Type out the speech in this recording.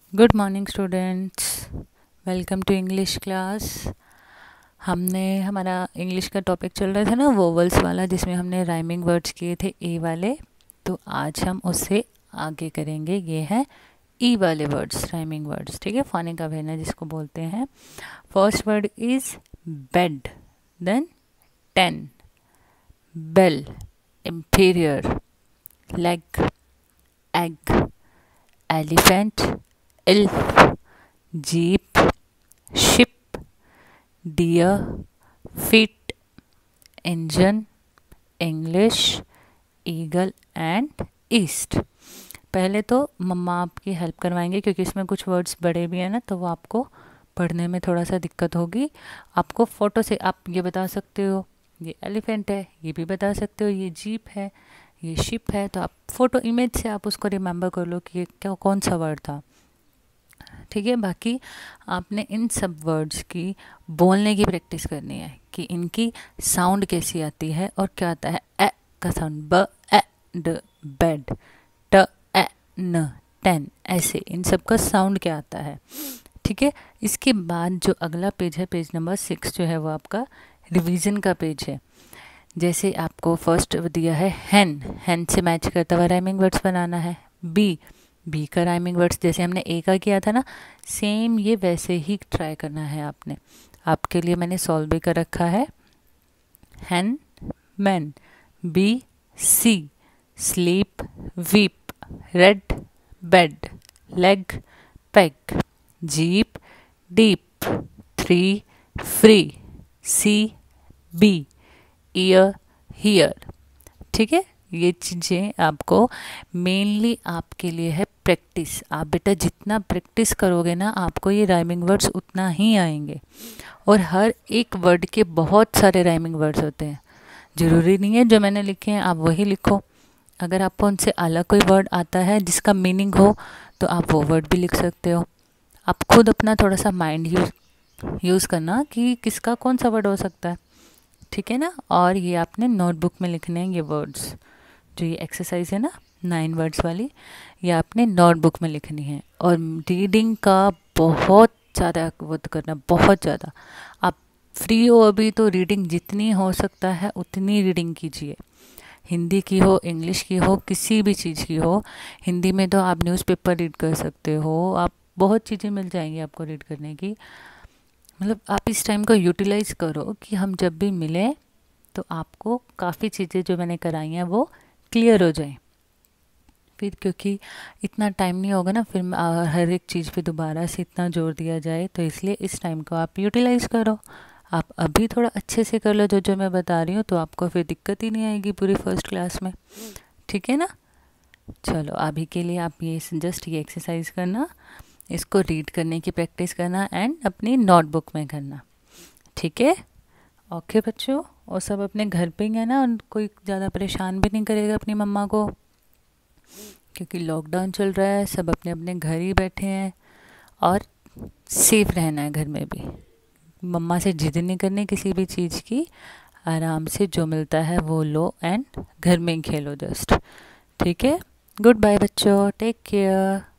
Good morning students, welcome to English class. हमारा English का topic चल रहा था ना, वोवल्स वाला, जिसमें हमने राइमिंग वर्ड्स किए थे ए वाले। तो आज हम उससे आगे करेंगे। ये है ई वाले वर्ड्स, राइमिंग वर्ड्स, ठीक है, फोनिक अवेयरनेस जिसको बोलते हैं। First word is bed, then 10, bell, inferior, leg, egg, elephant, elf, jeep, ship, deer, feet, engine, English, eagle and east। पहले तो मम्मा आपकी हेल्प करवाएंगे क्योंकि इसमें कुछ वर्ड्स बड़े भी हैं ना, तो वो आपको पढ़ने में थोड़ा सा दिक्कत होगी। आपको फ़ोटो से आप ये बता सकते हो ये एलिफेंट है, ये भी बता सकते हो ये जीप है, ये शिप है। तो आप फोटो इमेज से आप उसको रिमेंबर कर लो कि ये क्या कौन सा वर्ड था, ठीक है। बाकी आपने इन सब वर्ड्स की बोलने की प्रैक्टिस करनी है कि इनकी साउंड कैसी आती है और क्या आता है। ए का साउंड, ब ए ड बेड, ट ए न 10, ऐसे इन सब का साउंड क्या आता है, ठीक है। इसके बाद जो अगला पेज है, पेज नंबर 6 जो है वो आपका रिवीजन का पेज है। जैसे आपको फर्स्ट दिया है हैन, हैन से मैच करता हुआ राइमिंग वर्ड्स बनाना है। बी का राइमिंग वर्ड्स जैसे हमने ए का किया था ना, सेम ये वैसे ही ट्राई करना है आपने। आपके लिए मैंने सॉल्व भी कर रखा है। Hen, man, bee, sea, sleep, weep, red, bed, leg, peg, jeep, deep, 3, free, sea, bee, ear, here, ठीक है। ये चीज़ें आपको मेनली आपके लिए है प्रैक्टिस। आप बेटा जितना प्रैक्टिस करोगे ना, आपको ये राइमिंग वर्ड्स उतना ही आएंगे। और हर एक वर्ड के बहुत सारे राइमिंग वर्ड्स होते हैं, ज़रूरी नहीं है जो मैंने लिखे हैं आप वही लिखो। अगर आपको उनसे अलग कोई वर्ड आता है जिसका मीनिंग हो तो आप वो वर्ड भी लिख सकते हो। आप खुद अपना थोड़ा सा माइंड यूज़ करना कि किसका कौन सा वर्ड हो सकता है, ठीक है ना। और ये आपने नोटबुक में लिखने हैं ये वर्ड्स, जो ये एक्सरसाइज है ना 9 वर्ड्स वाली, ये आपने नोटबुक में लिखनी है। और रीडिंग का बहुत ज़्यादा वो करना, बहुत ज़्यादा। आप फ्री हो अभी तो रीडिंग जितनी हो सकता है उतनी रीडिंग कीजिए। हिंदी की हो, इंग्लिश की हो, किसी भी चीज़ की हो। हिंदी में तो आप न्यूज़पेपर रीड कर सकते हो, आप बहुत चीज़ें मिल जाएंगी आपको रीड करने की। मतलब आप इस टाइम को यूटिलाइज़ करो कि हम जब भी मिलें तो आपको काफ़ी चीज़ें जो मैंने कराई हैं वो क्लियर हो जाए। फिर क्योंकि इतना टाइम नहीं होगा ना, फिर हर एक चीज़ पे दोबारा से इतना जोर दिया जाए, तो इसलिए इस टाइम को आप यूटिलाइज़ करो। आप अभी थोड़ा अच्छे से कर लो जो जो मैं बता रही हूँ, तो आपको फिर दिक्कत ही नहीं आएगी पूरी फर्स्ट क्लास में, ठीक है ना। चलो अभी के लिए आप ये जस्ट ये एक्सरसाइज करना, इसको रीड करने की प्रैक्टिस करना एंड अपनी नोटबुक में करना, ठीक है। ओके बच्चों, और सब अपने घर पे ही है ना, और कोई ज़्यादा परेशान भी नहीं करेगा अपनी मम्मा को, क्योंकि लॉकडाउन चल रहा है, सब अपने अपने घर ही बैठे हैं। और सेफ रहना है घर में भी, मम्मा से जिद नहीं करनी किसी भी चीज़ की, आराम से जो मिलता है वो लो एंड घर में ही खेलो जस्ट, ठीक है। गुड बाय बच्चों, टेक केयर।